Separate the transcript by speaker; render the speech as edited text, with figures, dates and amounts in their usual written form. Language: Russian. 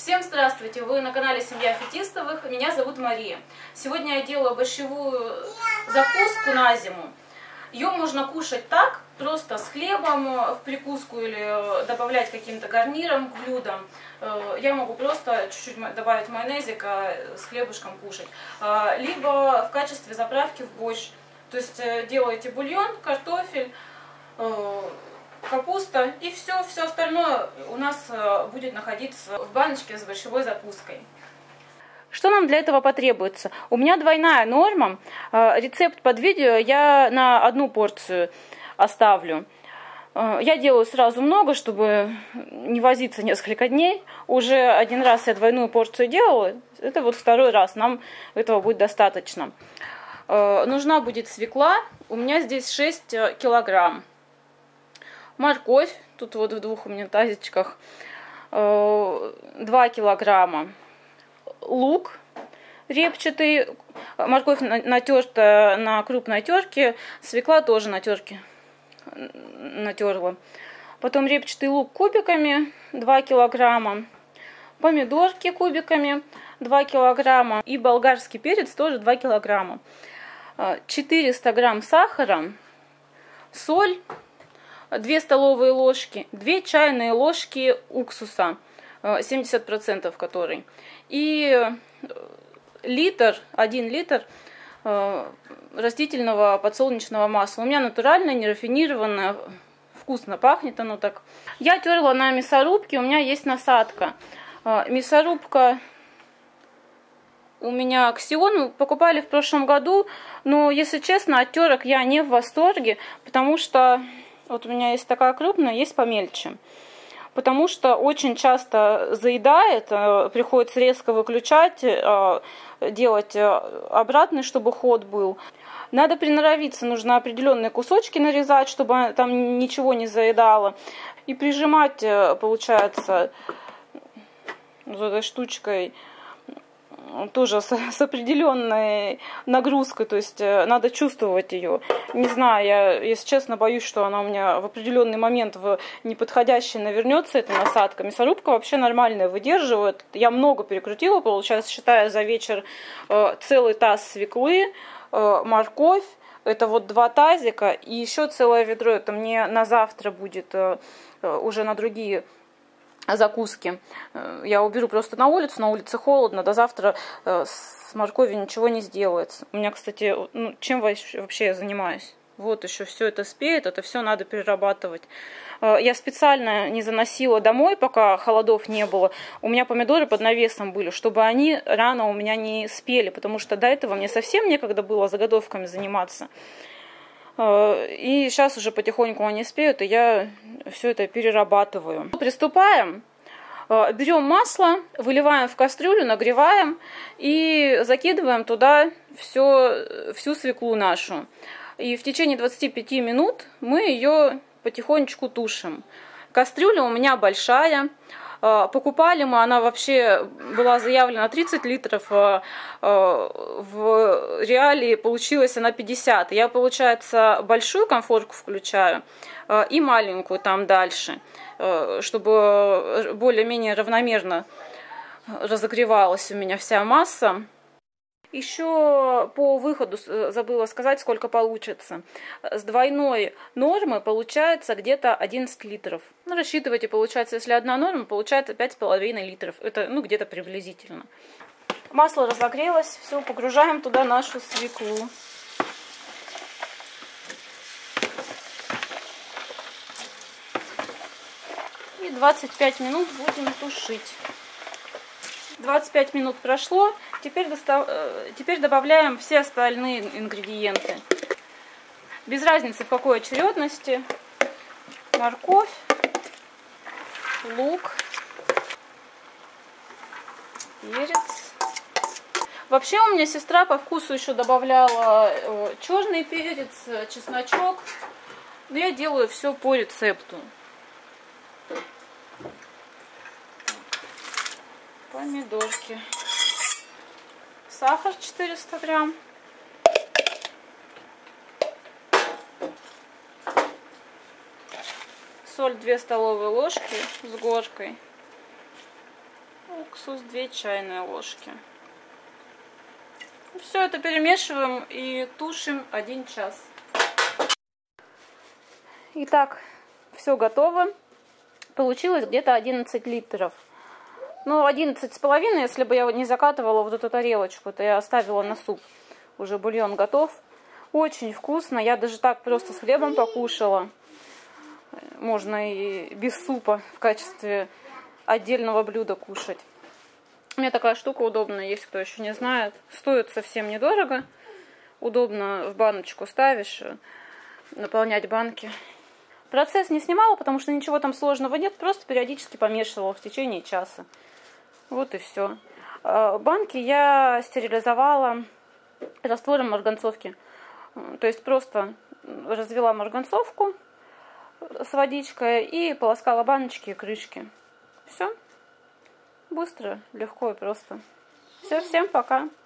Speaker 1: Всем здравствуйте! Вы на канале Семья Фетистовых. Меня зовут Мария. Сегодня я делаю борщевую закуску на зиму. Ее можно кушать так, просто с хлебом в прикуску или добавлять каким-то гарниром к блюдам. Я могу просто чуть-чуть добавить майонезика, с хлебушком кушать. Либо в качестве заправки в борщ. То есть делаете бульон, картофель, капуста и все остальное у нас будет находиться в баночке с борщевой закуской. Что нам для этого потребуется? У меня двойная норма. Рецепт под видео я на одну порцию оставлю. Я делаю сразу много, чтобы не возиться несколько дней. Уже один раз я двойную порцию делала. Это вот второй раз. Нам этого будет достаточно. Нужна будет свекла. У меня здесь 6 килограмм. Морковь, тут вот в двух у меня тазичках, 2 килограмма. Лук репчатый, морковь натерта на крупной терке, свекла тоже на терке натерла. Потом репчатый лук кубиками 2 килограмма, помидорки кубиками 2 килограмма и болгарский перец тоже 2 килограмма. 400 грамм сахара, соль, 2 столовые ложки, 2 чайные ложки уксуса, 70% который, и 1 литр растительного подсолнечного масла. У меня натуральное, нерафинированное, вкусно пахнет оно так. Я терла на мясорубке, у меня есть насадка. Мясорубка у меня Аксион, покупали в прошлом году, но, если честно, от терок я не в восторге, потому что вот у меня есть такая крупная, есть помельче. Потому что очень часто заедает, приходится резко выключать, делать обратный, чтобы ход был. Надо приноровиться, нужно определенные кусочки нарезать, чтобы там ничего не заедало. И прижимать, получается, вот этой штучкой тоже с определенной нагрузкой, то есть надо чувствовать ее. Не знаю, я, если честно, боюсь, что она у меня в определенный момент в неподходящий навернется, эта насадка. Мясорубка вообще нормальная выдерживает. Я много перекрутила, получается, считая за вечер целый таз свеклы, морковь. Это вот 2 тазика и еще целое ведро. Это мне на завтра будет уже на другие закуски. Я уберу просто на улице холодно, до завтра с морковью ничего не сделается. У меня, кстати, чем вообще я занимаюсь? Вот еще все это спеет, это все надо перерабатывать. Я специально не заносила домой, пока холодов не было. У меня помидоры под навесом были, чтобы они рано у меня не спели, потому что до этого мне совсем некогда было заготовками заниматься. И сейчас уже потихоньку они спеют, и я все это перерабатываю. Приступаем. Берем масло, выливаем в кастрюлю, нагреваем и закидываем туда всю свеклу нашу. И в течение 25 минут мы ее потихонечку тушим. Кастрюля у меня большая. Покупали мы, она вообще была заявлена 30 литров, в реалии получилась она 50. Я, получается, большую конфорку включаю и маленькую там дальше, чтобы более-менее равномерно разогревалась у меня вся масса. Еще по выходу забыла сказать, сколько получится. С двойной нормы получается где-то 11 литров. Ну, рассчитывайте, получается, если одна норма, получается 5,5 литров. Это, где-то приблизительно. Масло разогрелось, все, погружаем туда нашу свеклу. И 25 минут будем тушить. 25 минут прошло, теперь добавляем все остальные ингредиенты. Без разницы в какой очередности. Морковь, лук, перец. Вообще у меня сестра по вкусу еще добавляла черный перец, чесночок. Но я делаю все по рецепту. Помидорки, сахар 400 грамм, соль 2 столовые ложки с горкой, уксус 2 чайные ложки. Все это перемешиваем и тушим 1 час. Итак, все готово. Получилось где-то 11 литров. Ну, 11,5, если бы я не закатывала вот эту тарелочку, то я оставила на суп. Уже бульон готов. Очень вкусно. Я даже так просто с хлебом покушала. Можно и без супа в качестве отдельного блюда кушать. У меня такая штука удобная, есть кто еще не знает. Стоит совсем недорого. Удобно в баночку ставишь, наполнять банки. Процесс не снимала, потому что ничего там сложного нет. Просто периодически помешивала в течение часа. Вот и все. Банки я стерилизовала раствором марганцовки. То есть просто развела марганцовку с водичкой и полоскала баночки и крышки. Все. Быстро, легко и просто. Все, всем пока.